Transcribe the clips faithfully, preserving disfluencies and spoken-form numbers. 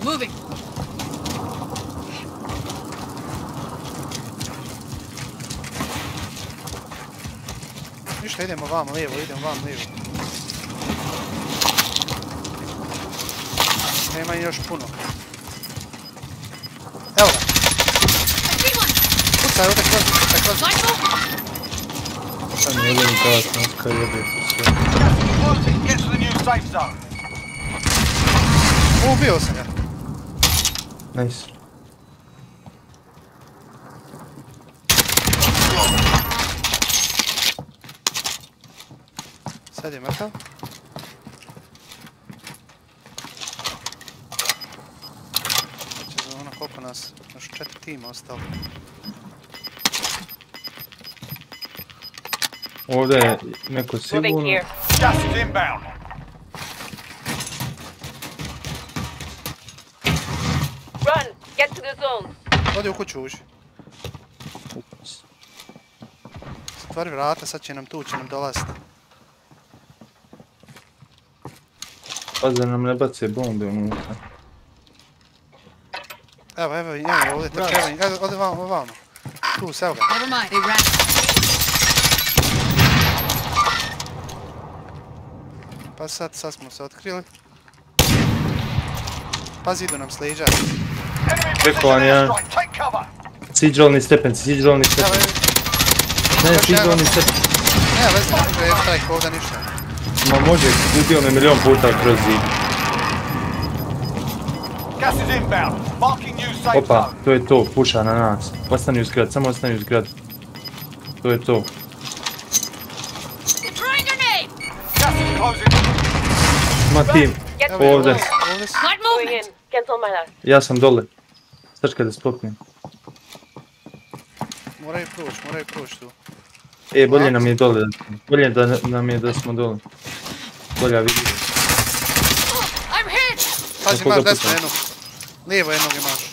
Moving. Ništa, idemo vam lijevo, idemo vam lijevo. Nema još puno. Evo ga. Pucaj ovdje kroz, pucaj kroz. Sam jedini glas, noska jebe sve. Ubio sam ga. Nice. Sad je mrtav. Znači za ono koliko nas, još četiri tima ostalo. Ovdje je neko sigurno. Run! Get to the zone! Odi u kuću uži. Zatvori vrata, sad će nam tu, će nam dolaziti. Pazi da nam ne bace bombe unutra. Evo, evo, evo, ovdje trče, evo, ode vamo, vamo. Tu, se, evo ga. Never mind. They ran. Pa sad, sad smo se otkrili. Pazi, idu nam s leđa. Preko vam jedan. Siđe dolni stepenci, siđe dolni stepenci. Ne, siđe dolni stepenci. Ne, vezi, ne može airstrike ovdje ništa. Ma može, ubio me milion puta kroz zid. Opa, to je to, puša na nas. Ostani u zgrad, samo ostani u zgrad. To je to. Ma tim, ovdje. Ja sam dole. Sačkaj da spopnem. Moraju proći, moraju proći tu. E, bolje nam je dole, bolje da nam je da smo dole. Bolja vidi. Pazi, imaš desno jednog. Lijevo jednog imaš.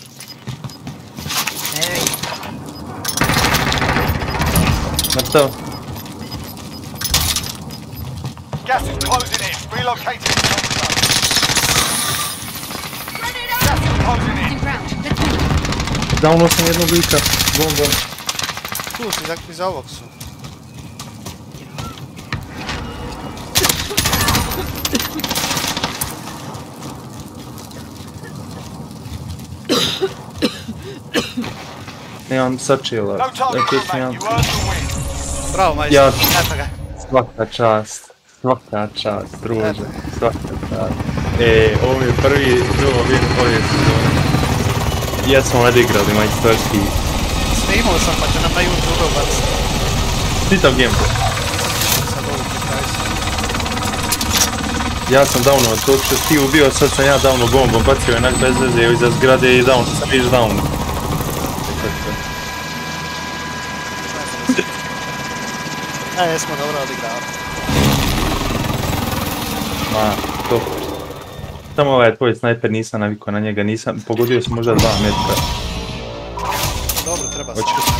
Mrtav. Gas is closing in. Relocating the zone. Gas is closing in. Downo sam jednog lika. Bom, bom. Tu si, iza ovog su. Nemam sačela. No target combat. You earned the win. Bravo, majster. Ja, Eto ga. svaka čast. Svaka čast, druže. Svaka čast. E, ovo je prvi drugo win ove sezone. Ja smo odigrali majstorski. Snimao sam pa će nam na YouTube baciti. Čitav gameplay. Ja sam downo, to što ti ubio, sad sam ja downo bombom, bacio je onak bez veze iza zgrade i down, sam viš downo. E, jesmo dobro odigrali. Ma, top. Samo ovaj tvoj snajper nisam navikao na njega, nisam, pogodio sam možda dva metra. Dobro, treba se. Hoću.